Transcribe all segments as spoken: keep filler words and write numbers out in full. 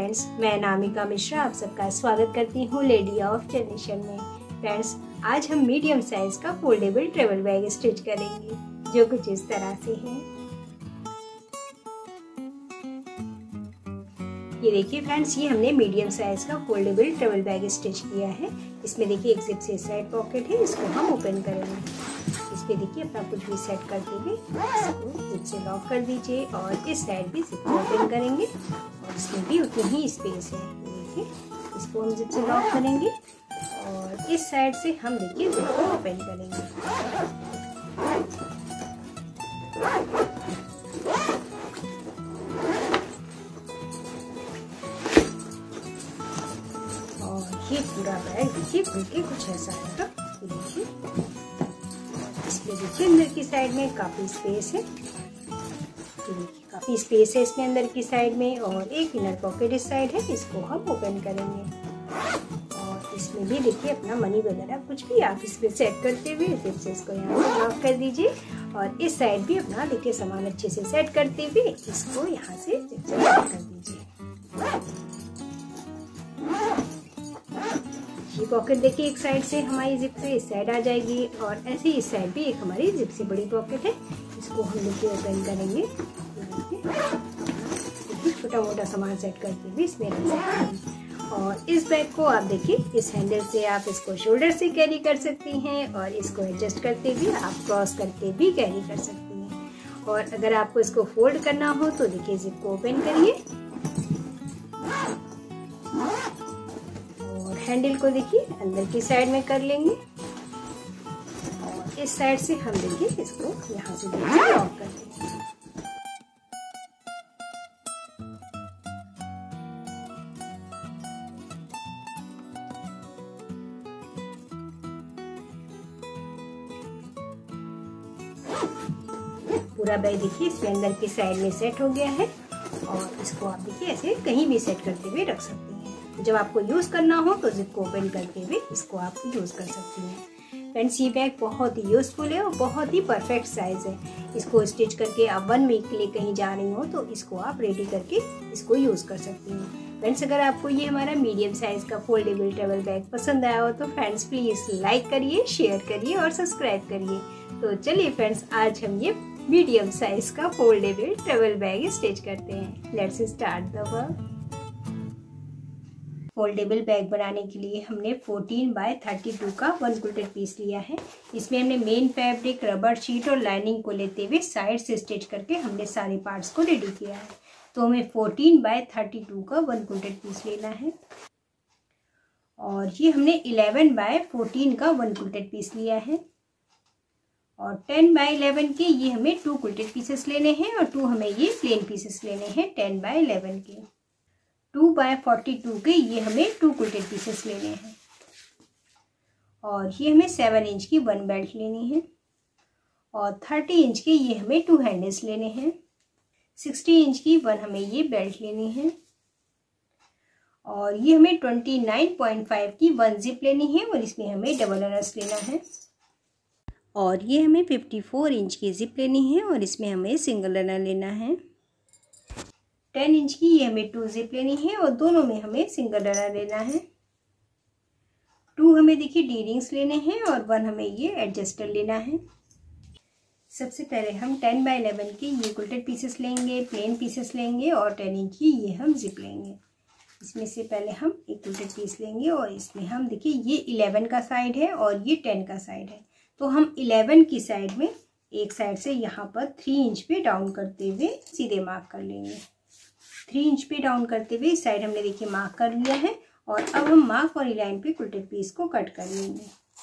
Friends, मैं नामिका मिश्रा आप सबका स्वागत करती हूँ लेडी ऑफ जनरेशन में। फ्रेंड्स, आज हम मीडियम साइज का फोल्डेबल ट्रेवल बैग स्टिच करेंगे जो कुछ इस तरह से है। ये देखिए फ्रेंड्स, ये हमने मीडियम साइज का फोल्डेबल ट्रेवल बैग स्टिच किया है। इसमें देखिए एक जिप से साइड पॉकेट है, इसको हम ओपन करेंगे। इस पे देखिए अपना कुछ भी सेट करते हुए इसको जिप से लॉक कर दीजिए और इस साइड भी जिप को ओपन करेंगे और इसमें भी उतनी ही स्पेस है। देखिए इसको हम जिप से लॉक करेंगे और इस साइड से हम देखिए जिप को ओपन करेंगे। और ये पूरा बैग देखिए खुल के कुछ ऐसा आएगा। देखिए इसमें देखिए अंदर की साइड में काफी स्पेस है। देखिए काफी स्पेस है इसमें अंदर की साइड में और एक इनर पॉकेट इस साइड है, इसको हम ओपन करेंगे। और इसमें भी देखिए अपना मनी वगैरह कुछ भी आप इसमें सेट करते हुए जिप से इसको यहाँ से लॉक कर दीजिए और इस साइड भी अपना देखिए सामान अच्छे से सेट करते हुए इसको यहाँ से जिप से लॉक कर दीजिए। ये पॉकेट देखिए एक साइड से हमारी जिप से इस साइड आ जाएगी और ऐसे ही इस साइड भी एक हमारी जिप से बड़ी पॉकेट है, इसको हम देखिए ओपन करेंगे। छोटा मोटा सामान सेट करते हुए इसमें रख सकते हैं। और इस बैग को आप देखिए इस हैंडल से आप इसको शोल्डर से कैरी कर सकती हैं और इसको एडजस्ट करते भी आप क्रॉस करके भी कैरी कर सकती हैं। और अगर आपको इसको फोल्ड करना हो तो देखिए जिप को ओपन करिए और हैंडल को देखिए अंदर की साइड में कर लेंगे और इस साइड से हम देखिए इसको यहाँ से देखिए लॉक कर देंगे। पूरा बैग देखिए इसमें अंदर की साइड में सेट हो गया है और इसको आप देखिए ऐसे कहीं भी सेट करते हुए रख सकते हैं। जब आपको यूज करना हो तो जिप को ओपन करके भी इसको आप यूज कर सकती हैं। फ्रेंड्स, ये बैग बहुत ही यूजफुल है और बहुत ही परफेक्ट साइज है। इसको स्टिच करके आप वन वीक के लिए कहीं जा रही हो तो इसको आप रेडी करके इसको यूज कर सकती हैं। फ्रेंड्स, अगर आपको ये हमारा मीडियम साइज का फोल्डेबल ट्रेवल बैग पसंद आया हो तो फ्रेंड्स प्लीज लाइक करिए, शेयर करिए और सब्सक्राइब करिए। तो चलिए फ्रेंड्स, आज हम ये मीडियम साइज का फोल्डेबल ट्रेवल बैग स्टिच करते हैं। Let's start the work. Foldable bag बनाने के लिए हमने चौदह बाय बत्तीस का वन क्विल्टेड पीस लिया है। इसमें हमने मेन फैब्रिक, रबर शीट और लाइनिंग को लेते हुए साइड से स्टिच करके हमने सारे पार्ट्स को रेडी किया है। तो हमें चौदह बाय बत्तीस का वन क्विल्टेड पीस लेना है और ये हमने ग्यारह बाय चौदह का वन क्विल्टेड पीस लिया है और दस बाय ग्यारह के ये हमें टू क्विल्टेड पीसेस लेने हैं और टू हमें ये प्लेन पीसेस लेने हैं दस बाय ग्यारह के। टू बाय बयालीस के ये हमें टू क्विल्टेड पीसेस लेने हैं और ये हमें सेवन इंच की वन बेल्ट लेनी है और तीस इंच के ये हमें टू हैंडल्स लेने हैं। साठ इंच की वन हमें ये बेल्ट लेनी है और ये हमें उनतीस पॉइंट फाइव की वन जिप लेनी है और इसमें हमें डबल रनर्स लेना है और ये हमें चौवन इंच की जिप लेनी है और इसमें हमें सिंगल रनर लेना है। दस इंच की ये हमें टू जिप लेनी है और दोनों में हमें सिंगल रनर लेना है। टू हमें देखिए डी रिंग्स लेने हैं और वन हमें ये एडजस्टर लेना है। सबसे पहले हम टेन बाय इलेवन के ये क्विल्टेड पीसेस लेंगे, प्लेन पीसेस लेंगे और टेन इंच की ये हम जिप लेंगे। इसमें से पहले हम एक क्विल्टेड पीस लेंगे और इसमें हम देखिए ये इलेवन का साइड है और ये टेन का साइड है, तो हम इलेवन की साइड में एक साइड से यहाँ पर थ्री इंच पे डाउन करते हुए सीधे मार्क कर लेंगे। थ्री इंच पे डाउन करते हुए इस साइड हमने देखिए मार्क कर लिया है और अब हम मार्क वाली लाइन पे क्विल्टेड पीस को कट कर लेंगे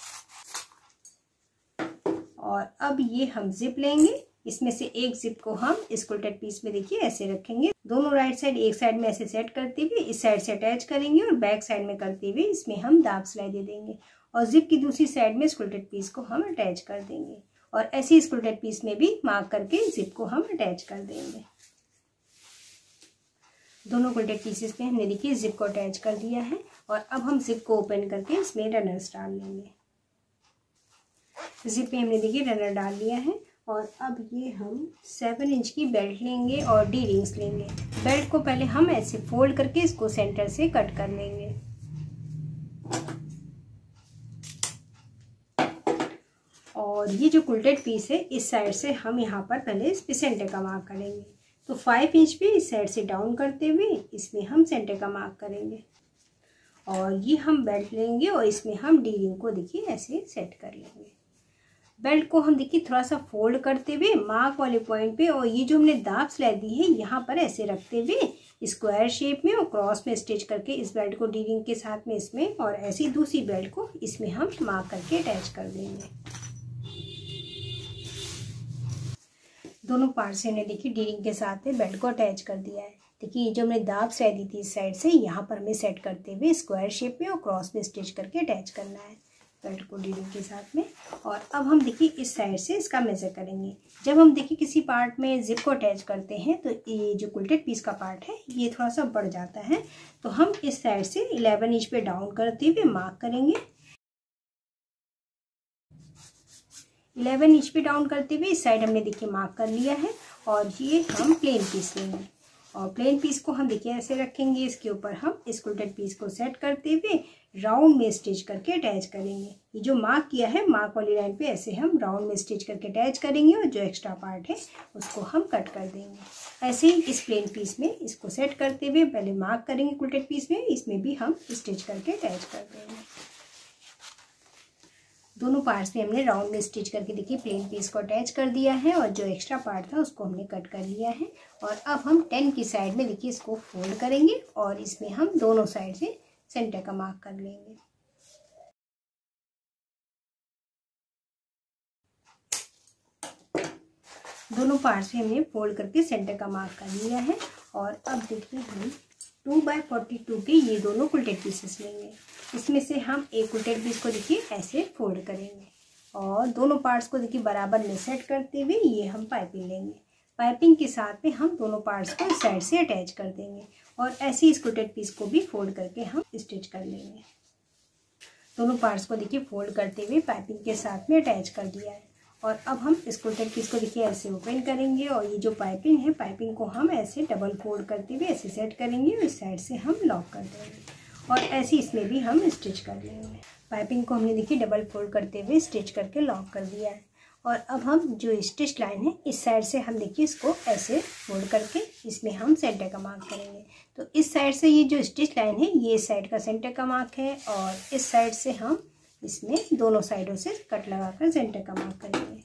और अब ये हम जिप लेंगे। इसमें से एक जिप को हम इस क्विल्टेड पीस में देखिए ऐसे रखेंगे, दोनों राइट साइड एक साइड में ऐसे सेट करते हुए इस साइड से अटैच करेंगे और बैक साइड में करते हुए इसमें हम दाब सिलाई दे देंगे और जिप की दूसरी साइड में स्क्विल्टेड पीस को हम अटैच कर देंगे और ऐसे स्क्विल्टेड पीस में भी मार्क करके जिप को हम अटैच कर देंगे। दोनों क्विल्टेड पीसेस में हमने देखिए जिप को अटैच कर दिया है और अब हम जिप को ओपन करके इसमें रनर्स डाल लेंगे। जिप में हमने देखिए रनर डाल लिया है और अब ये हम सेवन इंच की बेल्ट लेंगे और डी रिंग्स लेंगे। बेल्ट को पहले हम ऐसे फोल्ड करके इसको सेंटर से कट कर लेंगे। और ये जो कुल्टेड पीस है इस साइड से हम यहाँ पर पहले इस पे सेंटर का मार्क करेंगे। तो फाइव इंच पे इस साइड से डाउन करते हुए इसमें हम सेंटर का मार्क करेंगे। और ये हम बेल्ट लेंगे और इसमें हम डी रिंग को देखिए ऐसे सेट कर लेंगे। बेल्ट को हम देखिए थोड़ा सा फोल्ड करते हुए मार्क वाले पॉइंट पे और ये जो हमने दाब सिलाई दी है यहाँ पर ऐसे रखते हुए स्क्वायर शेप में और क्रॉस में स्टिच करके इस बेल्ट को डी रिंग के साथ में इसमें और ऐसी दूसरी बेल्ट को इसमें हम मार्क करके अटैच कर देंगे। दोनों पार्ट से हमने देखिए डी रिंग के साथ में बेल्ट को अटैच कर दिया है। देखिए ये जो हमने दाब सिलाई दी थी इस साइड से यहाँ पर हमें सेट करते हुए स्क्वायर शेप में और क्रॉस में स्टिच करके अटैच करना है बेल्ट को डी रिंग के साथ में। और अब हम देखिए इस साइड से इसका मेजर करेंगे। जब हम देखिए किसी पार्ट में जिप को अटैच करते हैं तो ये जो कुल्टेड पीस का पार्ट है ये थोड़ा सा बढ़ जाता है। तो हम इस साइड से इलेवन इंच पे डाउन करते हुए मार्क करेंगे। इलेवन इंच पे डाउन करते हुए इस साइड हमने देखिए मार्क कर लिया है। और ये हम प्लेन पीस लेंगे और प्लेन पीस को हम देखिए ऐसे रखेंगे। इसके ऊपर हम इस कुल्टेड पीस को सेट करते हुए राउंड में स्टिच करके अटैच करेंगे। ये जो मार्क किया है मार्क वाली लाइन पे ऐसे हम राउंड में स्टिच करके अटैच करेंगे और जो एक्स्ट्रा पार्ट है उसको हम कट कर देंगे। ऐसे ही इस प्लेन पीस में इसको सेट करते हुए पहले मार्क करेंगे कुल्टेड पीस में, इसमें भी हम स्टिच करके अटैच कर देंगे। दोनों पार्ट्स में हमने राउंड में स्टिच करके देखिए प्लेन पीस को अटैच कर दिया है और जो एक्स्ट्रा पार्ट था उसको हमने कट कर लिया है। और अब हम टेन की साइड में देखिए इसको फोल्ड करेंगे और इसमें हम दोनों साइड से सेंटर का मार्क कर लेंगे। दोनों पार्ट्स में हमने फोल्ड करके सेंटर का मार्क कर लिया है। और अब देखिए हम टू बाई फोर्टी टू के ये दोनों कुल्टेड पीसेस लेंगे। इसमें से हम एक कुल्टेड पीस को देखिए ऐसे फोल्ड करेंगे और दोनों पार्ट्स को देखिए बराबर में सेट करते हुए ये हम पाइपिंग लेंगे। पाइपिंग के साथ में हम दोनों पार्ट्स को इस साइड से अटैच कर देंगे और ऐसे इस कुल्टेड पीस को भी फोल्ड करके हम स्टिच कर लेंगे। दोनों पार्ट्स को देखिए फोल्ड करते हुए पाइपिंग के साथ में अटैच कर दिया है। और अब हम इस कुल्टेड पीस को देखिए ऐसे ओपन करेंगे और ये जो पाइपिंग है पाइपिंग को हम ऐसे डबल फोल्ड करते हुए ऐसे सेट करेंगे और इस साइड से हम लॉक कर देंगे और ऐसे इसमें भी हम स्टिच कर लेंगे। पाइपिंग को हमने देखिए डबल फोल्ड करते हुए स्टिच करके लॉक कर दिया है। और अब हम जो स्टिच लाइन है इस साइड से हम देखिए इसको ऐसे फोल्ड करके इसमें हम सेंटर का मार्क करेंगे। तो इस साइड से ये जो स्टिच लाइन है ये इस साइड का सेंटर का मार्क है और इस साइड से हम इसमें दोनों साइडों से कट लगाकर सेंटर का मार्क करेंगे।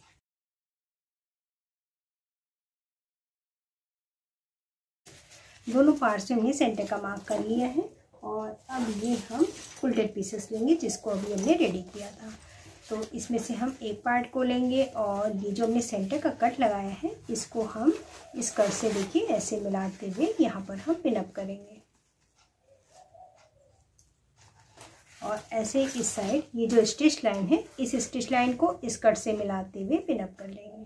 दोनों पार्ट से हमने सेंटर का मार्क कर लिया है। और अब ये हम कुल्टेड पीसेस लेंगे जिसको अभी हमने रेडी किया था। तो इसमें से हम एक पार्ट को लेंगे और ये जो हमने सेंटर का कट लगाया है इसको हम इस कट से देखिए ऐसे मिलाते हुए यहाँ पर हम पिनअप करेंगे। और ऐसे इस साइड ये जो स्टिच लाइन है इस स्टिच लाइन को इस कट से मिलाते हुए पिनअप कर लेंगे।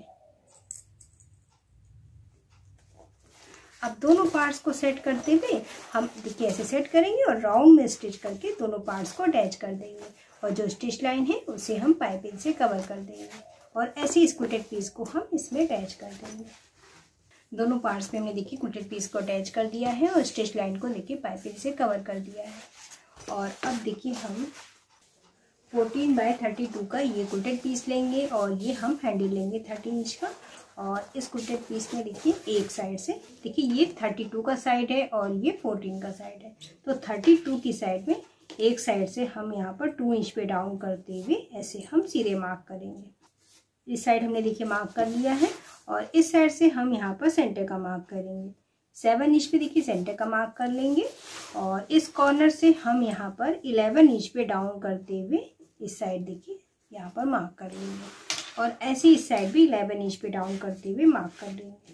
अब दोनों पार्ट्स को सेट करते हुए हम देखिए ऐसे सेट करेंगे और राउंड में स्टिच करके दोनों पार्ट्स को अटैच कर देंगे और जो स्टिच लाइन है उसे हम पाइपिंग से कवर कर देंगे और ऐसे इस कुल्टेड पीस को हम इसमें अटैच कर देंगे। दोनों पार्ट्स में हमने देखिए कुल्टेड पीस को अटैच कर दिया है और स्टिच लाइन को देखिए पाइपिंग से कवर कर दिया है। और अब देखिए हम फोर्टीन बाय थर्टी टू का ये कुल्टेड पीस लेंगे और ये हम हैंडल लेंगे थर्टीन इंच का। और इस कुल्टेड पीस में देखिए एक साइड से देखिए ये थर्टी टू का साइड है और ये फोर्टीन का साइड है। तो थर्टी टू की साइड में एक साइड से हम यहाँ पर टू इंच पे डाउन करते हुए ऐसे हम सीधे मार्क करेंगे। इस साइड हमने देखिए मार्क कर लिया है और इस साइड से हम यहाँ पर सेंटर का मार्क करेंगे। सेवन इंच पे देखिए सेंटर का मार्क कर लेंगे और इस कॉर्नर से हम यहाँ पर इलेवन इंच पे डाउन करते हुए इस साइड देखिए यहाँ पर मार्क कर लेंगे और ऐसे इस साइड भी इलेवन इंच पे डाउन करते हुए मार्क कर लेंगे।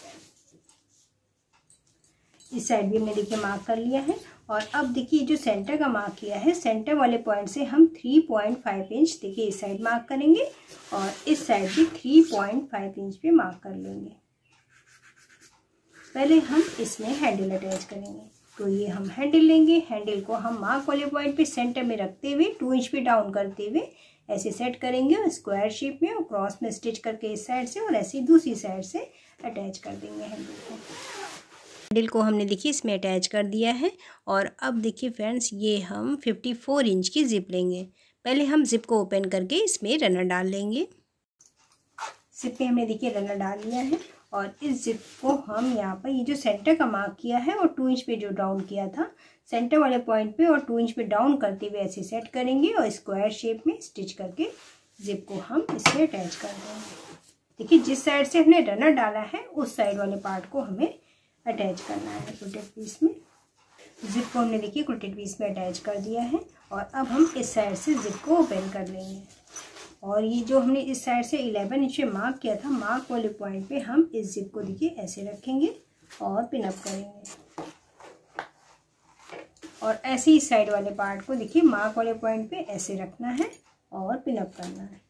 इस साइड भी हमने देखिए मार्क कर लिया है। और अब देखिए जो सेंटर का मार्क किया है सेंटर वाले पॉइंट से हम थ्री पॉइंट फाइव इंच देखिए इस साइड मार्क करेंगे और इस साइड भी थ्री पॉइंट फाइव इंच पे मार्क कर लेंगे। पहले हम इसमें हैंडल अटैच करेंगे। तो ये हम हैंडल लेंगे, हैंडल को हम मार्क वाले पॉइंट पे सेंटर में रखते हुए टू इंच पे डाउन करते हुए ऐसे सेट करेंगे और स्क्वायर शेप में और क्रॉस में स्टिच करके इस साइड से और ऐसे दूसरी साइड से अटैच कर देंगे हैंडल को। हैंडल को हमने देखिए इसमें अटैच कर दिया है। और अब देखिए फ्रेंड्स, ये हम फिफ्टी फोर इंच की जिप लेंगे। पहले हम जिप को ओपन करके इसमें रनर डाल लेंगे। जिप पे हमने देखिए रनर डाल लिया है और इस जिप को हम यहाँ पर ये जो सेंटर का मार्क किया है और टू इंच पे जो डाउन किया था, सेंटर वाले पॉइंट पे और टू इंच पे डाउन करते हुए ऐसे सेट करेंगे और स्क्वायर शेप में स्टिच करके जिप को हम इसमें अटैच कर देंगे। देखिए जिस साइड से हमने रनर डाला है उस साइड वाले पार्ट को हमें अटैच करना है क्रोटेड पीस में। जिप को हमने देखिए क्रोटेड पीस में अटैच कर दिया है और अब हम इस साइड से जिप को ओपन कर लेंगे। और ये जो हमने इस साइड से इलेवन इंच पे मार्क किया था, मार्क वाले पॉइंट पे हम इस जिप को देखिए ऐसे रखेंगे और पिन अप करेंगे। और ऐसे ही साइड वाले पार्ट को देखिए मार्क वाले पॉइंट पे ऐसे रखना है और पिन अप करना है।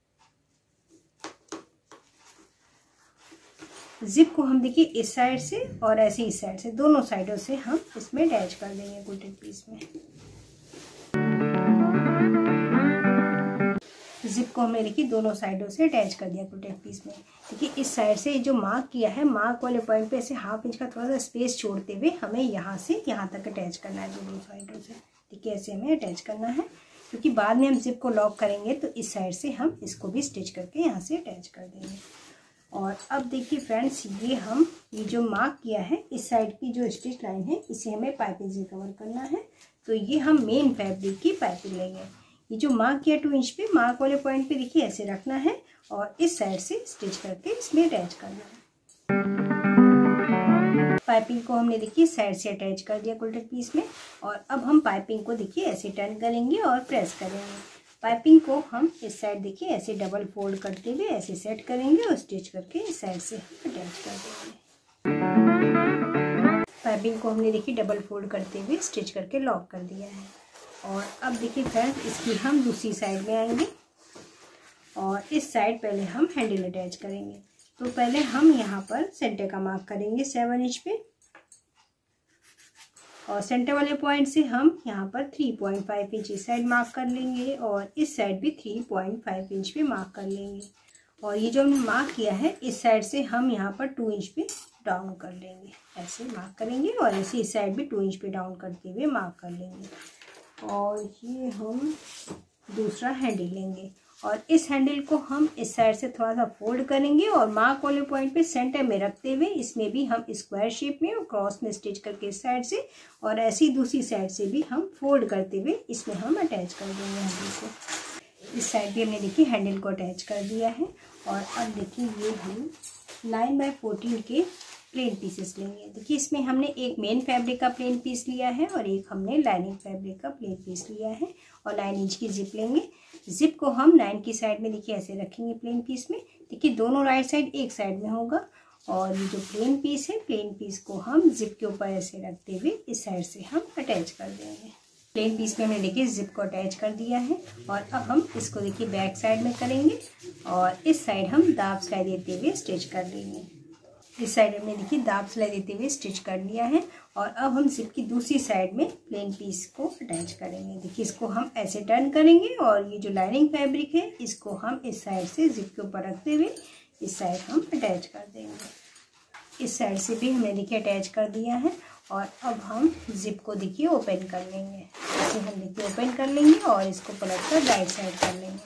जिप को हम देखिए इस साइड से और ऐसे इस साइड से दोनों साइडों से हम इसमें अटैच कर देंगे क्रोटेड पीस में। जिप को हमने देखिए दोनों साइडों से अटैच कर दिया क्रोटेड पीस में। देखिए इस साइड से जो मार्क किया है, मार्क वाले पॉइंट पे ऐसे हाफ इंच का थोड़ा सा स्पेस छोड़ते हुए हमें यहाँ से यहाँ तक अटैच करना है दोनों साइडों से। देखिए ऐसे हमें अटैच करना है, क्योंकि बाद में हम जिप को लॉक करेंगे तो इस साइड से हम इसको भी स्टिच करके यहाँ से अटैच कर देंगे। और अब देखिए फ्रेंड्स, ये हम ये जो मार्क किया है इस साइड की जो स्टिच लाइन है इसे हमें पाइपिंग से कवर करना है। तो ये हम मेन फैब्रिक की पाइपिंग लेंगे। ये जो मार्क किया टू इंच पे, मार्क वाले पॉइंट पे देखिए ऐसे रखना है और इस साइड से स्टिच करके इसमें अटैच करना है। पाइपिंग को हमने देखिए साइड से अटैच कर दिया क्रोटेड पीस में। और अब हम पाइपिंग को देखिए ऐसे टर्न करेंगे और प्रेस करेंगे। पाइपिंग को हम इस साइड देखिए ऐसे डबल फोल्ड करते हुए ऐसे सेट करेंगे और स्टिच करके इस साइड से अटैच कर देंगे। पाइपिंग को हमने देखिए डबल फोल्ड करते हुए स्टिच करके लॉक कर दिया है। और अब देखिए फ्रेंड्स, इसकी हम दूसरी साइड में आएंगे और इस साइड पहले हम हैंडल अटैच करेंगे। तो पहले हम यहाँ पर सेंटर का मार्क करेंगे सेवन इंच पे और सेंटर वाले पॉइंट से हम यहाँ पर थ्री पॉइंट फाइव इंच इस साइड मार्क कर लेंगे और इस साइड भी थ्री पॉइंट फाइव इंच पे मार्क कर लेंगे। और ये जो हमने मार्क किया है इस साइड से हम यहाँ पर टू इंच पे डाउन कर लेंगे, ऐसे मार्क करेंगे और ऐसे इस साइड भी टू इंच पे डाउन करते हुए मार्क कर लेंगे। और ये हम दूसरा हैंडल लेंगे और इस हैंडल को हम इस साइड से थोड़ा सा फोल्ड करेंगे और मार्क वाले पॉइंट पे सेंटर में रखते हुए इसमें भी हम स्क्वायर शेप में और क्रॉस में स्टिच करके इस साइड से और ऐसी दूसरी साइड से भी हम फोल्ड करते हुए इसमें हम अटैच कर देंगे हैंडल को। इस साइड भी हमने देखिए हैंडल को अटैच कर दिया है। और अब देखिए ये हम नाइन बाय फोर्टीन के प्लेन पीसेस लेंगे। देखिए इसमें हमने एक मेन फैब्रिक का प्लेन पीस लिया है और एक हमने लाइनिंग फैब्रिक का प्लेन पीस लिया है और नाइन इंच की जिप लेंगे। जिप को हम नाइन की साइड में देखिए ऐसे रखेंगे प्लेन पीस में। देखिए दोनों राइट साइड एक साइड में होगा और ये जो प्लेन पीस है, प्लेन पीस को हम जिप के ऊपर ऐसे रखते हुए इस साइड से हम अटैच कर देंगे। प्लेन पीस में हमने देखिए जिप को अटैच कर दिया है और अब हम इसको देखिए बैक साइड में करेंगे और इस साइड हम दाब सिलाई देते हुए स्टिच कर लेंगे। इस साइड हमने देखिए दाब सिलाई देते हुए स्टिच कर लिया है और अब हम जिप की दूसरी साइड में प्लेन पीस को अटैच करेंगे। देखिए इसको हम ऐसे टर्न करेंगे और ये जो लाइनिंग फैब्रिक है इसको हम इस साइड से जिप के ऊपर रखते हुए इस साइड हम अटैच कर देंगे। इस साइड से भी हमने देखिए अटैच कर दिया है और अब हम जिप को देखिए ओपन कर लेंगे। ऐसे हम देखिए ओपन कर लेंगे और इसको पलट कर राइट साइड कर लेंगे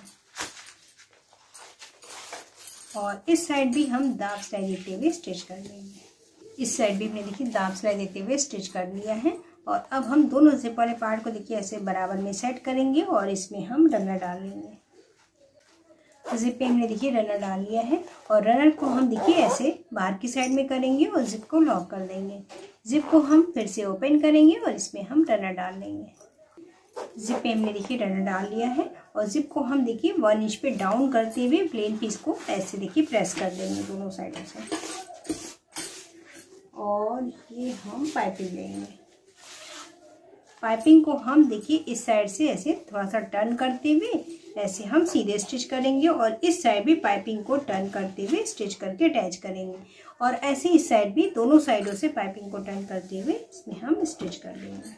और इस साइड भी हम दाब सिलाई देते हुए स्टिच कर लेंगे। इस साइड भी हमने देखिए दाब सिलाई देते हुए स्टिच कर लिया है और अब हम दोनों जिप वाले पार्ट को देखिए ऐसे बराबर में सेट करेंगे और इसमें हम रनर डाल लेंगे। जिप पे हमने देखिए रनर डाल लिया है और रनर को हम देखिए ऐसे बाहर की साइड में करेंगे और जिप को लॉक कर देंगे। जिप को हम फिर से ओपन करेंगे और इसमें हम रनर डाल लेंगे। जिप पे हमने देखिए रनर डाल लिया है और जिप को हम देखिए वन इंच पे डाउन करते हुए प्लेन पीस को ऐसे देखिए प्रेस कर देंगे दोनों साइडों से और ये हम पाइपिंग लेंगे। पाइपिंग को हम देखिए इस साइड से ऐसे थोड़ा सा टर्न करते हुए ऐसे हम सीधे स्टिच करेंगे और इस साइड भी पाइपिंग को टर्न करते हुए स्टिच करके अटैच करेंगे और ऐसे इस साइड भी दोनों साइडों से पाइपिंग को टर्न करते हुए इसमें हम स्टिच कर देंगे।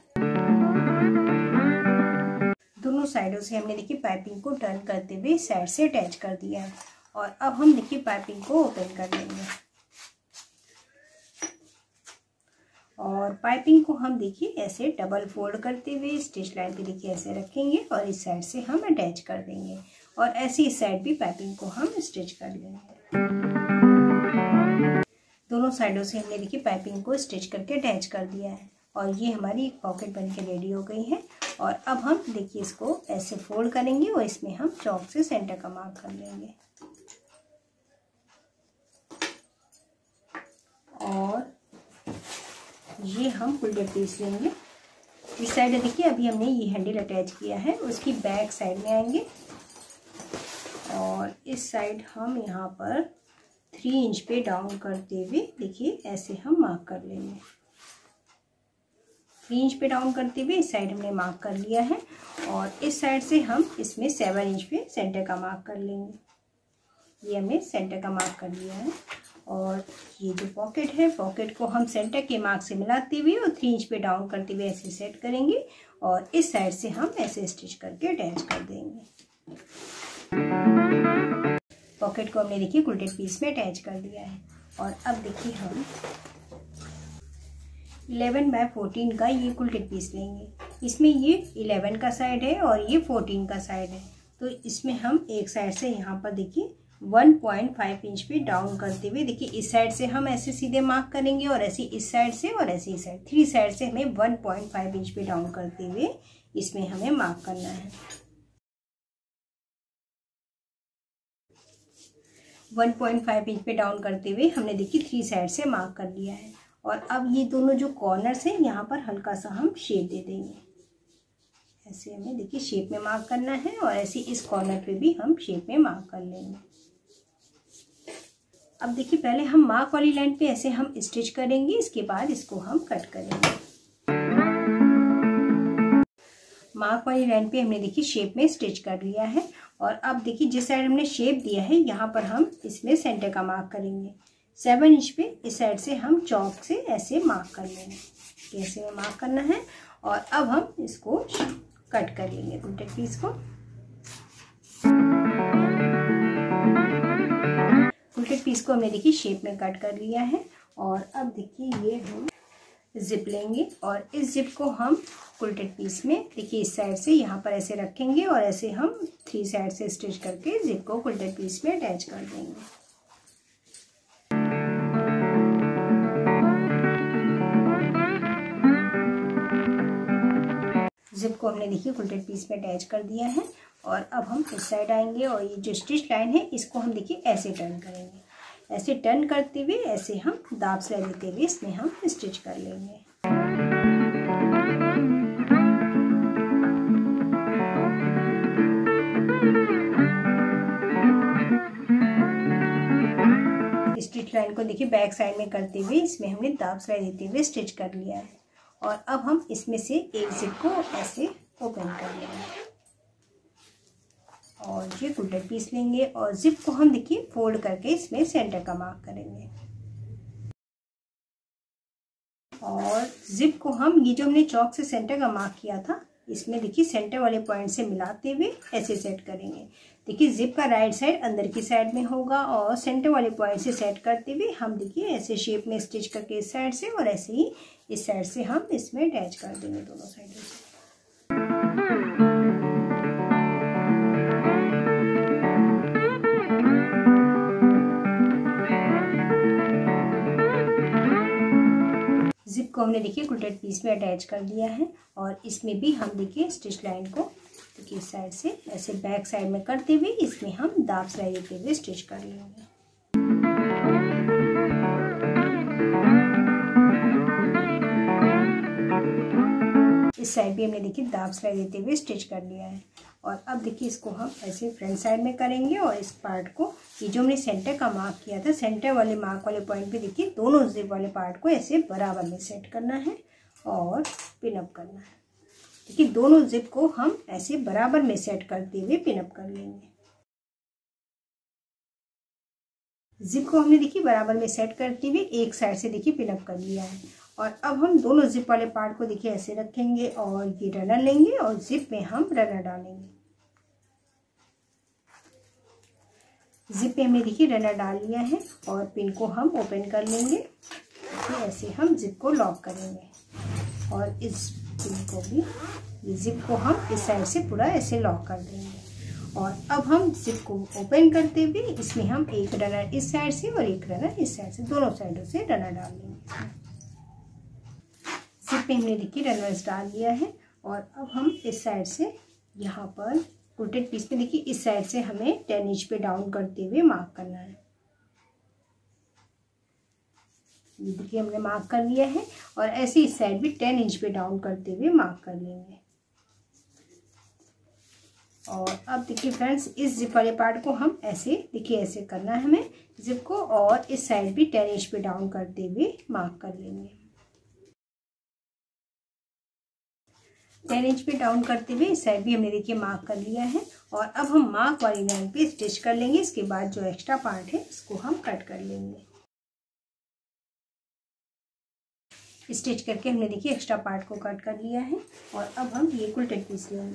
दोनों साइडों से हमने देखिए पाइपिंग को टर्न करते हुए इस साइड से अटैच कर दिया है और अब हम देखिए पाइपिंग को ओपन कर लेंगे और पाइपिंग को हम देखिए ऐसे डबल फोल्ड करते हुए स्टिच लाइन पे देखिए ऐसे रखेंगे और इस साइड से हम अटैच कर देंगे और ऐसे इस साइड भी पाइपिंग को हम स्टिच कर लेंगे। दोनों साइडों से हमने देखिए पाइपिंग को स्टिच करके अटैच कर दिया है और ये हमारी एक पॉकेट बन के रेडी हो गई है। और अब हम देखिए इसको ऐसे फोल्ड करेंगे और इसमें हम चॉक से सेंटर का मार्क कर लेंगे और ये हम फुलटेड पीस लेंगे। इस साइड देखिए अभी हमने ये हैंडल अटैच किया है, उसकी बैक साइड में आएंगे और इस साइड हम यहाँ पर थ्री इंच पे डाउन करते हुए देखिए ऐसे हम मार्क कर लेंगे। थ्री इंच पे डाउन करते हुए इस साइड हमने मार्क कर लिया है और इस साइड से हम इसमें सेवन इंच पे सेंटर का मार्क कर लेंगे। ये हमने सेंटर का मार्क कर लिया है और ये जो पॉकेट है पॉकेट को हम सेंटर के मार्क से मिलाते हुए और थ्री इंच पे डाउन करते हुए ऐसे सेट करेंगे और इस साइड से हम ऐसे स्टिच करके अटैच कर देंगे। पॉकेट को हमने देखिए क्विल्टेड पीस में अटैच कर दिया है और अब देखिए हम इलेवन बाय फोर्टीन का ये क्विल्टेड पीस लेंगे। इसमें ये इलेवन का साइड है और ये फोर्टीन का साइड है, तो इसमें हम एक साइड से यहाँ पर देखिए वन पॉइंट फाइव इंच पे डाउन करते हुए देखिए इस साइड से हम ऐसे सीधे मार्क करेंगे और ऐसे इस साइड से और ऐसे इस साइड थ्री साइड से हमें वन पॉइंट फाइव इंच पे डाउन करते हुए इसमें हमें मार्क करना है। वन पॉइंट फाइव इंच पे डाउन करते हुए हमने देखिए थ्री साइड से मार्क कर लिया है और अब ये दोनों जो कॉर्नर्स हैं यहाँ पर हल्का सा हम शेप दे देंगे। ऐसे हमें देखिए शेप में मार्क करना है और ऐसे इस कॉर्नर पे भी हम शेप में मार्क कर लेंगे। अब देखिए पहले हम मार्क वाली लाइन पे ऐसे हम स्टिच करेंगे, इसके बाद इसको हम कट करेंगे। मार्क वाली लाइन पे हमने देखिए शेप में स्टिच कर लिया है और अब देखिए जिस साइड हमने शेप दिया है यहाँ पर हम इसमें सेंटर का मार्क करेंगे। सेवन इंच पे इस साइड से हम चॉक से ऐसे मार्क कर लेंगे, कैसे में मार्क करना है और अब हम इसको कट कर लेंगे क्विल्टेड पीस को। क्विल्टेड पीस को हमने देखिए शेप में कट कर लिया है और अब देखिए ये हम जिप लेंगे और इस जिप को हम क्विल्टेड पीस में देखिए इस साइड से यहाँ पर ऐसे रखेंगे और ऐसे हम थ्री साइड से स्टिच करके जिप को क्विल्टेड पीस में अटैच कर देंगे। जिप को हमने देखिए क्विल्टेड पीस में अटैच कर दिया है और अब हम इस साइड आएंगे और ये जो स्टिच लाइन है इसको हम देखिए ऐसे टर्न करेंगे। ऐसे टर्न करते हुए ऐसे हम दाब से लेते हुए इसमें हम स्टिच कर लेंगे। स्टिच लाइन को देखिए बैक साइड में करते हुए इसमें हमने दाब सिलाई देते हुए स्टिच कर लिया है और अब हम इसमें से एक जिप को ऐसे ओपन कर लेंगे और ये क्विल्टेड पीस लेंगे और जिप को हम देखिए फोल्ड करके इसमें सेंटर का मार्क करेंगे और जिप को हम ये जो हमने चॉक से सेंटर का मार्क किया था इसमें देखिए सेंटर वाले पॉइंट से मिलाते हुए ऐसे सेट करेंगे। देखिए जिप का राइट साइड अंदर की साइड में होगा और सेंटर वाले पॉइंट से सेट करते हुए हम देखिए ऐसे शेप में स्टिच करके इस साइड से और ऐसे ही इस साइड से हम इसमें अटैच कर देंगे दोनों साइडों से। जिप को हमने देखिए क्विल्टेड पीस में अटैच कर दिया है और इसमें भी हम देखिए स्टिच लाइन को देखिए इस साइड से ऐसे बैक साइड में करते हुए इसमें हम दाब सिलाई देते हुए स्टिच कर लेंगे। इस साइड भी हमने देखिए दाब सिलाई देते हुए स्टिच कर लिया है और अब देखिए इसको हम ऐसे फ्रंट साइड में करेंगे और इस पार्ट को ये जो हमने सेंटर का मार्क किया था सेंटर वाले मार्क वाले पॉइंट पे देखिए दोनों जिप वाले पार्ट को ऐसे बराबर में सेट करना है और पिन अप करना है। देखिए दोनों जिप को हम ऐसे बराबर में सेट करते हुए पिन अप कर लेंगे। जिप को हमने देखिए बराबर में सेट करते हुए एक साइड से देखिए पिन अप कर लिया है। और अब हम दोनों जिप वाले पार्ट को देखिए ऐसे रखेंगे और ये रनर लेंगे और जिप में हम रनर डालेंगे। जिप में हमने देखिए रनर डाल लिया है और पिन को हम ओपन कर लेंगे। तो ऐसे हम जिप को लॉक करेंगे और इस पिन को भी, ये जिप को हम इस साइड से पूरा ऐसे लॉक कर देंगे। और अब हम जिप को ओपन करते हुए इसमें हम एक रनर इस साइड से और एक रनर इस साइड से, दोनों साइडों से रनर डाल लेंगे। जिप पे हमने देखिए रनर्स डाल लिया है और अब हम इस साइड से यहाँ पर कुर्टेड पीस में देखिए इस साइड से हमें टेन इंच पे डाउन करते हुए मार्क करना है। ये देखिए हमने मार्क कर लिया है और ऐसे इस साइड भी टेन इंच पे डाउन करते हुए मार्क कर लेंगे। और अब देखिए फ्रेंड्स इस जिप वाले पार्ट को हम ऐसे देखिए ऐसे करना है हमें जिप को, और इस साइड भी टेन इंच पे डाउन करते हुए मार्क कर लेंगे। टेन इंच पे डाउन करते हुए इस साइड भी हमने देखिए मार्क कर लिया है। और अब हम मार्क वाली लाइन पे स्टिच कर लेंगे। इसके बाद जो एक्स्ट्रा पार्ट है इसको हम कट कर लेंगे। स्टिच करके हमने देखिए एक्स्ट्रा पार्ट को कट कर लिया है और अब हम ये कुल्टेड पीस लेंगे।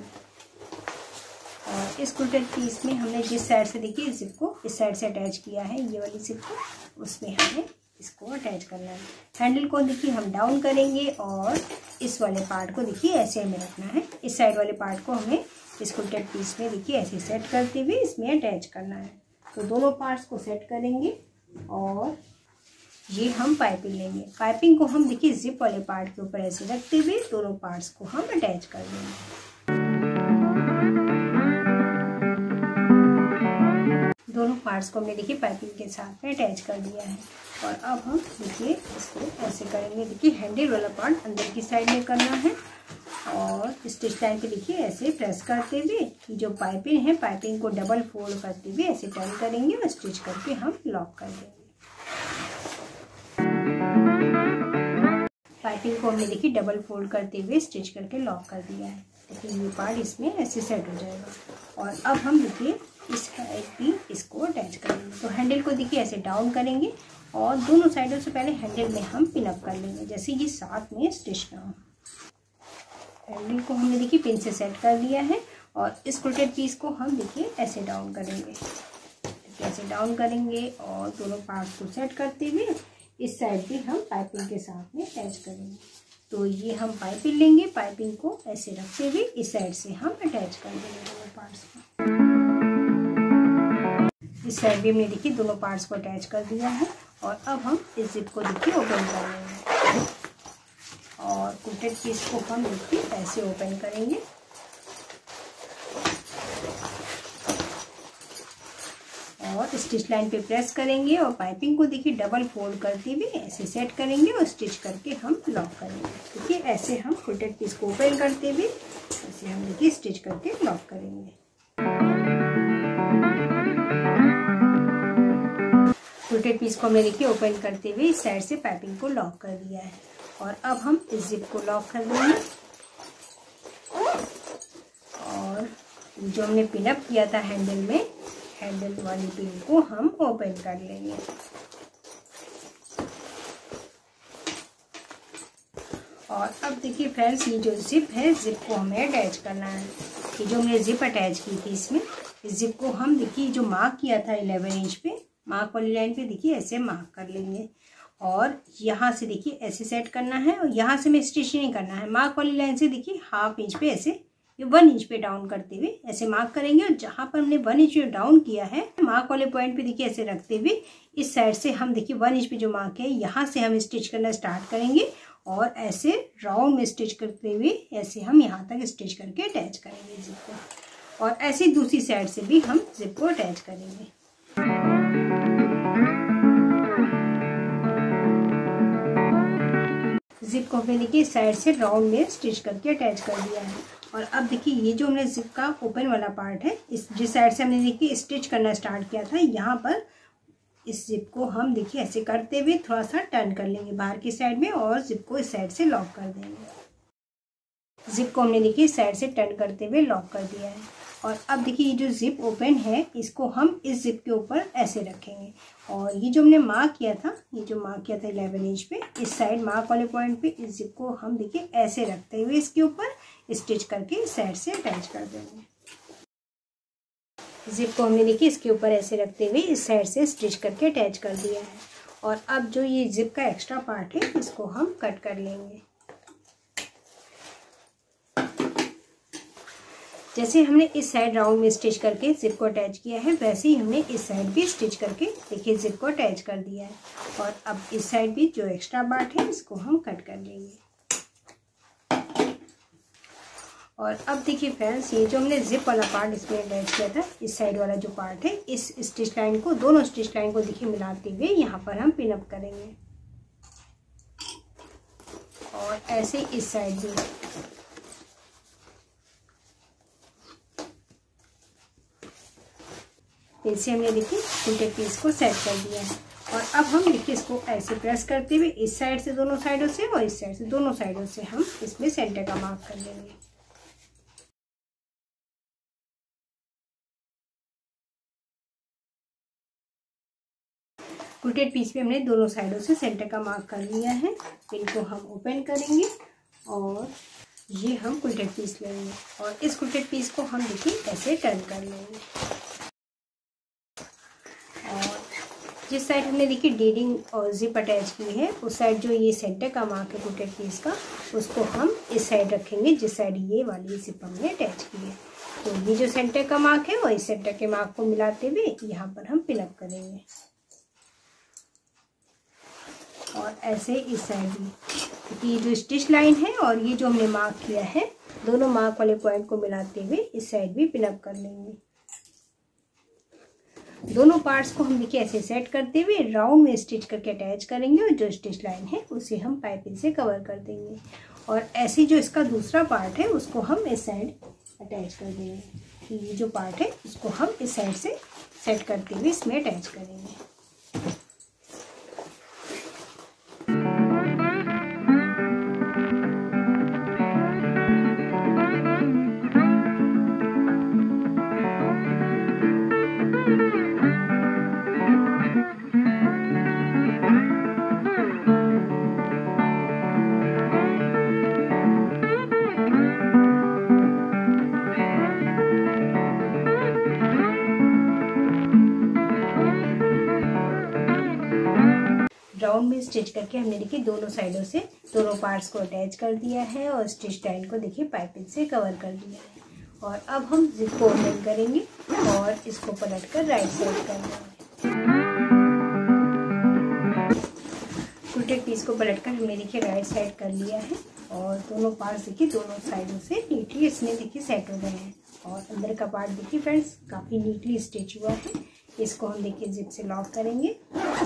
और इस कुल्टेड पीस में हमने जिस साइड से देखिए जिप को इस साइड से अटैच किया है, ये वाली जिप को, उसमें हमें इसको अटैच करना है। हैंडल को देखिए हम डाउन करेंगे और इस वाले पार्ट को देखिए ऐसे हमें रखना है। इस साइड वाले पार्ट को हमें इस कुल्टेड पीस में देखिए ऐसे सेट करते हुए इसमें अटैच करना है। तो दोनों पार्ट्स को सेट करेंगे और ये हम पाइपिंग लेंगे। पाइपिंग को हम देखिए जिप वाले पार्ट के ऊपर ऐसे रखते हुए दोनों पार्ट्स को हम अटैच कर देंगे। दोनों पार्ट्स को हमने देखिए पाइपिंग के साथ में अटैच कर दिया है। और अब हम देखिए इसको ऐसे करेंगे। देखिए हैंडल वाला पार्ट अंदर की साइड में करना है और स्टिच लाइन पे देखिए ऐसे प्रेस करते हुए जो पाइपिंग है पाइपिंग को डबल फोल्ड करते हुए ऐसे टर्न करेंगे और स्टिच करके हम लॉक कर देंगे। पाइपिंग को हमने देखिए डबल फोल्ड करते हुए स्टिच करके लॉक कर दिया है। देखिए ये पार्ट इसमें ऐसे सेट हो जाएगा। और अब हम देखिए इस साइड भी इसको अटैच करेंगे। तो हैंडल को देखिए ऐसे डाउन करेंगे और दोनों साइडों से पहले हैंडल में हम पिन अप कर लेंगे, जैसे ये साथ में स्टिच ना हो। हैंडल को हमने देखिए पिन से सेट कर लिया है और इस कुल्टेड पीस को हम देखिए ऐसे डाउन करेंगे। ऐसे डाउन करेंगे और दोनों पार्ट्स को सेट करते हुए इस साइड भी हम पाइपिंग के साथ में अटैच करेंगे। तो ये हम पाइपिंग लेंगे, पाइपिंग को ऐसे रखते हुए इस साइड से हम अटैच कर देंगे दोनों पार्ट्स को। इस साइड भी हमने देखिए दोनों पार्ट्स को अटैच कर दिया है। और अब हम इस जिप को देखिए ओपन कर लेंगे और कुल्टेड पीस को हम देखिए ऐसे ओपन करेंगे। और स्टिच लाइन पे प्रेस करेंगे और पाइपिंग को देखिए डबल फोल्ड करते हुए ऐसे सेट करेंगे और स्टिच करके हम लॉक करेंगे। देखिए ऐसे हम कुल्टेड पीस को ओपन करते हुए ऐसे हम देखिए स्टिच करके लॉक करेंगे। कुल्टेड पीस को हमने देखिए ओपन करते हुए इस साइड से पाइपिंग को लॉक कर दिया है। और अब हम इस जिप को लॉक कर देंगे और जो हमने पिन अप किया था हैंडल में, हैंडल वाली पिन को हम ओपन कर लेंगे। और अब देखिए फ्रेंड्स ये जो जिप है, जिप को हमें अटैच करना है। ये जो हमने जिप अटैच की थी इसमें, इस जिप को हम देखिए जो मार्क किया था इलेवन इंच पे, मार्क वाली लाइन पे देखिए ऐसे मार्क कर लेंगे। और यहाँ से देखिए ऐसे सेट करना है और यहाँ से में स्टिच नहीं करना है। मार्क वाली लाइन से देखिए हाफ इंच पे ऐसे ये वन इंच पे डाउन करते हुए ऐसे मार्क करेंगे। और जहाँ पर हमने वन इंच डाउन किया है मार्क वाले पॉइंट पे देखिए ऐसे रखते हुए इस साइड से हम देखिए वन इंच पे जो मार्क है यहाँ से हम स्टिच करना स्टार्ट करेंगे और ऐसे राउंड में स्टिच करते हुए ऐसे हम यहाँ तक स्टिच करके अटैच करेंगे जिप को। और ऐसे दूसरी साइड से भी हम जिप को अटैच करेंगे। जिप को हमने देखिए साइड से राउंड में स्टिच करके अटैच कर दिया है। और अब देखिए ये जो हमने जिप का ओपन वाला पार्ट है, इस जिस साइड से हमने देखिए स्टिच करना स्टार्ट किया था, यहाँ पर इस जिप को हम देखिए ऐसे करते हुए थोड़ा सा टर्न कर लेंगे बाहर की साइड में और जिप को इस साइड से लॉक कर देंगे। जिप को हमने देखिए साइड से टर्न करते हुए लॉक कर दिया है। और अब देखिए ये जो जिप ओपन है इसको हम इस जिप के ऊपर ऐसे रखेंगे और ये जो हमने मार्क किया था, ये जो मार्क किया था इलेवन इंच पे, इस साइड मार्क वाले पॉइंट पे इस जिप को हम देखिए ऐसे रखते हुए इसके ऊपर स्टिच करके इस साइड से अटैच कर देंगे। जिप को हमने देखिए इसके ऊपर ऐसे रखते हुए इस साइड से स्टिच करके अटैच कर दिया है। और अब जो ये जिप का एक्स्ट्रा पार्ट है इसको हम कट कर लेंगे। जैसे हमने इस साइड राउंड में स्टिच करके जिप को अटैच किया है, वैसे ही हमने इस साइड भी स्टिच करके देखिए जिप को अटैच कर दिया है। और अब इस साइड भी जो एक्स्ट्रा पार्ट है इसको हम कट कर लेंगे। और अब देखिए फ्रेंड्स, ये जो हमने जिप वाला पार्ट इसमें अटैच किया था, इस साइड वाला जो पार्ट है, इस स्टिच लाइन को, दोनों स्टिच लाइन को देखिए मिलाते हुए यहाँ पर हम पिन अप करेंगे। और ऐसे इस साइड भी। फिर से हमने देखिए उल्टे पीस को सेट कर दिया है। और अब हम देखिए इसको ऐसे प्रेस करते हुए इस साइड से दोनों साइडों से और इस साइड से दोनों साइडों से हम इसमें सेंटर का मार्क कर लेंगे। उल्टे पीस पे हमने दोनों साइडों से सेंटर का मार्क कर लिया है। इनको हम ओपन करेंगे और ये हम उल्टे पीस लेंगे और इस उल्टे पीस को हम देखिए ऐसे टर्न कर लेंगे। जिस साइड हमने देखिए डीडिंग और जिप अटैच की है, उस साइड जो ये सेंटर का मार्क है कुटेड पीस का, उसको हम इस साइड रखेंगे जिस साइड ये वाली जिप हमने अटैच की है। तो ये जो सेंटर का मार्क है और इस सेंटर के मार्क को मिलाते हुए यहाँ पर हम पिन अप करेंगे। और ऐसे इस साइड भी, क्योंकि ये जो स्टिच लाइन है और ये जो हमने मार्क किया है, दोनों मार्क वाले पॉइंट को मिलाते हुए इस साइड भी पिन अप कर लेंगे। दोनों पार्ट्स को हम देखिए ऐसे सेट करते हुए राउंड में स्टिच करके अटैच करेंगे और जो स्टिच लाइन है उसे हम पाइपिंग से कवर कर देंगे। और ऐसे जो इसका दूसरा पार्ट है उसको हम इस साइड अटैच कर देंगे। ये जो पार्ट है उसको हम इस साइड से सेट करते हुए इसमें अटैच करेंगे। राउंड में स्टिच करके हमने देखिए दोनों साइडों से दोनों पार्ट्स को अटैच कर दिया है और स्टिच लाइन को देखिए पाइपिंग से कवर कर दिया है। और अब हम जिप को ओपन करेंगे और इसको पलट कर राइट साइड कर देंगे। उल्टेड पीस को पलट कर हमने देखिए राइट साइड कर लिया है और दोनों पार्ट्स देखिए दोनों साइडों से नीटली इसमें देखिए सेट हो गए हैं। और अंदर का पार्ट देखिए फ्रेंड्स काफ़ी नीटली स्टिच हुआ है। इसको हम देखिए जिप से लॉक करेंगे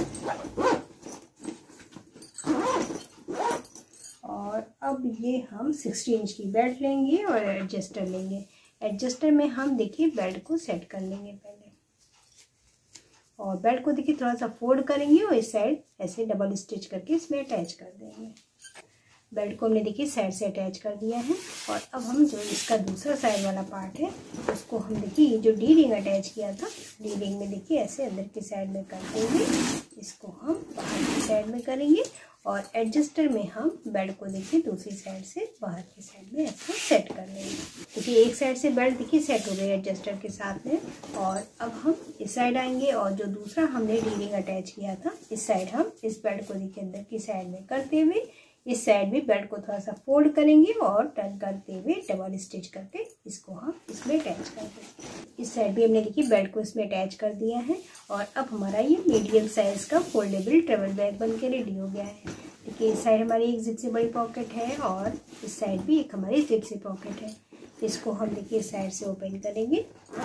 और अब ये हम सिक्सटी इंच की बेल्ट लेंगे और एडजस्टर लेंगे। एडजस्टर में हम देखिए बेल्ट को सेट कर लेंगे पहले, और बेल्ट को देखिए थोड़ा सा फोल्ड करेंगे और इस साइड ऐसे डबल स्टिच करके इसमें अटैच कर देंगे। बेल्ट को हमने देखिए साइड से अटैच कर दिया है। और अब हम जो इसका दूसरा साइड वाला पार्ट है उसको हम देखिए ये जो डी रिंग अटैच किया था, डी रिंग में देखिए ऐसे अंदर की साइड में करते हुए इसको हम बाहर की साइड में करेंगे और एडजस्टर में हम बेल्ट को देखिए दूसरी साइड से बाहर की साइड में ऐसे सेट कर लेंगे। देखिए एक साइड से बेल्ट देखिए सेट हो गई एडजस्टर के साथ में। और अब हम इस साइड आएंगे और जो दूसरा हमने डी रिंग अटैच किया था इस साइड हम इस बेल्ट को देखिए अंदर की साइड में करते हुए इस साइड भी बेल्ट को थोड़ा सा फोल्ड करेंगे और टर्न करते हुए डबल स्टिच करके इसको हम इसमें अटैच कर देंगे। इस साइड भी हमने देखिए बेल्ट को इसमें अटैच कर दिया है। और अब हमारा ये मीडियम साइज का फोल्डेबल ट्रेवल बैग बन के रेडी हो गया है। देखिए इस साइड हमारी एक जिप से बड़ी पॉकेट है और इस साइड भी एक हमारी जिप से पॉकेट है। इसको हम देखिए इस साइड से ओपन करेंगे।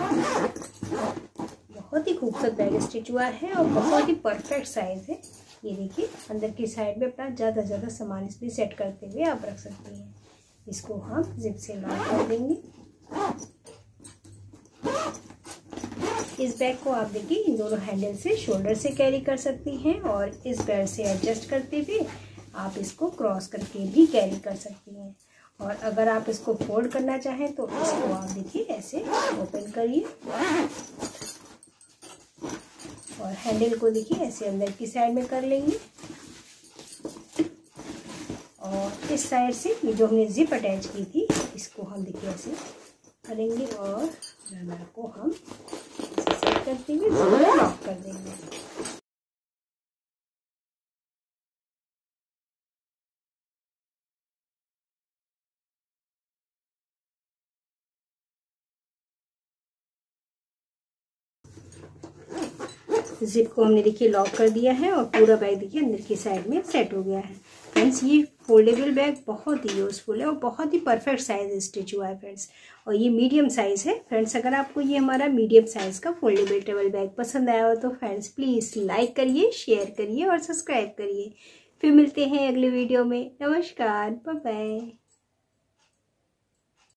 बहुत ही खूबसूरत बैग स्टिच हुआ है और बहुत ही परफेक्ट साइज है। ये देखिए अंदर की साइड में अपना ज़्यादा से ज़्यादा सामान इसमें सेट करते हुए आप रख सकते हैं। इसको हम जिप से लॉक कर देंगे। इस बैग को आप देखिए इन दोनों हैंडल से शोल्डर से कैरी कर सकती हैं और इस बेल्ट से एडजस्ट करते हुए आप इसको क्रॉस करके भी कैरी कर सकती हैं। और अगर आप इसको फोल्ड करना चाहें तो इसको आप देखिए ऐसे ओपन करिए और हैंडल को देखिए ऐसे अंदर की साइड में कर लेंगे और इस साइड से ये जो हमने जिप अटैच की थी इसको हम देखिए ऐसे करेंगे और रनर को हम ऐसे सेट करते हुए लॉक कर देंगे। जिप को हमने देखिए लॉक कर दिया है और पूरा बैग देखिए अंदर की साइड में सेट हो गया है। फ्रेंड्स ये फोल्डेबल बैग बहुत ही यूज़फुल है और बहुत ही परफेक्ट साइज स्टिच हुआ है फ्रेंड्स, और ये मीडियम साइज़ है। फ्रेंड्स अगर आपको ये हमारा मीडियम साइज़ का फोल्डेबल ट्रेवल बैग पसंद आया हो तो फ्रेंड्स प्लीज़ लाइक करिए, शेयर करिए और सब्सक्राइब करिए। फिर मिलते हैं अगले वीडियो में। नमस्कार, बाय बाय।